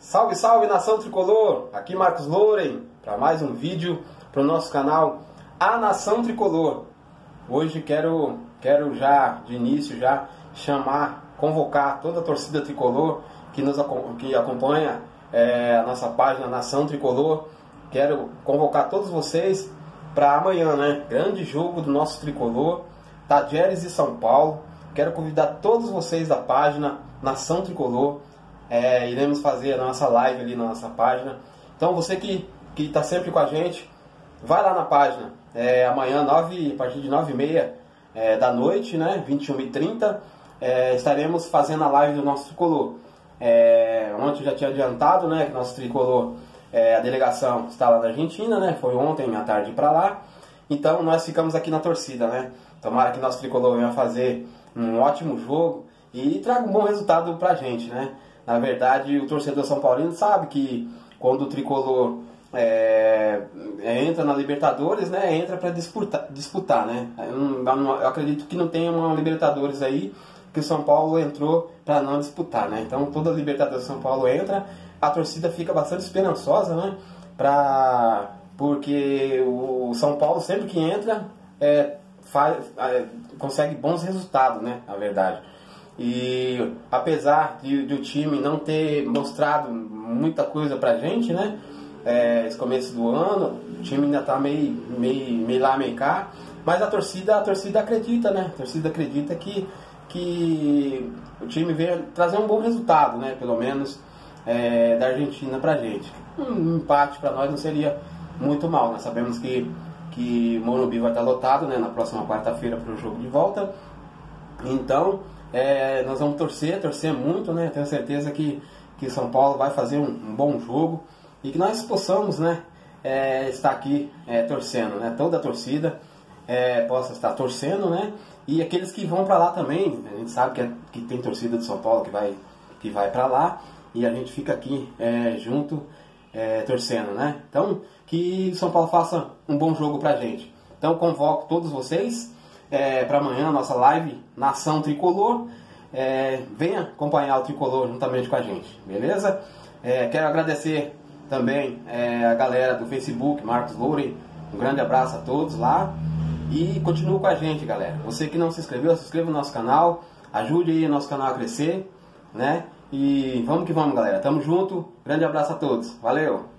Salve, salve, nação tricolor! Aqui Marcos Louren para mais um vídeo para o nosso canal A Nação Tricolor. Hoje quero já de início já convocar toda a torcida tricolor que acompanha a nossa página Nação Tricolor. Quero convocar todos vocês para amanhã, né? Grande jogo do nosso tricolor, Tadieres e São Paulo. Quero convidar todos vocês da página Nação Tricolor. Iremos fazer a nossa live ali na nossa página. Então você que está sempre com a gente, vai lá na página. Amanhã, a partir de 9h30 da noite, né, 21h30, estaremos fazendo a live do nosso tricolor. Ontem eu já tinha adiantado, né, que nosso tricolor, a delegação está lá na Argentina, né, foi ontem à tarde para lá. Então nós ficamos aqui na torcida, né. Tomara que nosso tricolor venha fazer um ótimo jogo e traga um bom resultado pra gente, né. Na verdade, o torcedor São Paulino sabe que quando o tricolor entra na Libertadores, né, entra para disputar, né. Eu acredito que não tenha uma Libertadores aí que o São Paulo entrou para não disputar, né. Então toda a Libertadores São Paulo entra, a torcida fica bastante esperançosa, né, porque o São Paulo sempre que entra consegue bons resultados, né, na verdade. E apesar de o time não ter mostrado muita coisa pra gente, né? Esse começo do ano, o time ainda tá meio lá, meio cá. Mas a torcida acredita, né? A torcida acredita que o time veio trazer um bom resultado, né? Pelo menos da Argentina pra gente. Um empate pra nós não seria muito mal. Nós sabemos que o Morumbi vai estar lotado, né? Na próxima quarta-feira pro jogo de volta. Então nós vamos torcer muito, né? Tenho certeza que São Paulo vai fazer um bom jogo e que nós possamos, né, estar aqui torcendo, né? Toda a torcida possa estar torcendo, né? E aqueles que vão para lá também, a gente sabe que tem torcida de São Paulo que vai para lá e a gente fica aqui junto torcendo, né? Então que São Paulo faça um bom jogo pra gente. Então convoco todos vocês para amanhã a nossa live Nação Tricolor. Venha acompanhar o Tricolor juntamente com a gente, beleza? Quero agradecer também a galera do Facebook, Marcos Louren. Um grande abraço a todos lá. E continue com a gente, galera. Você que não se inscreveu, se inscreva no nosso canal. Ajude aí o nosso canal a crescer, né? E vamos que vamos, galera. Tamo junto. Grande abraço a todos. Valeu!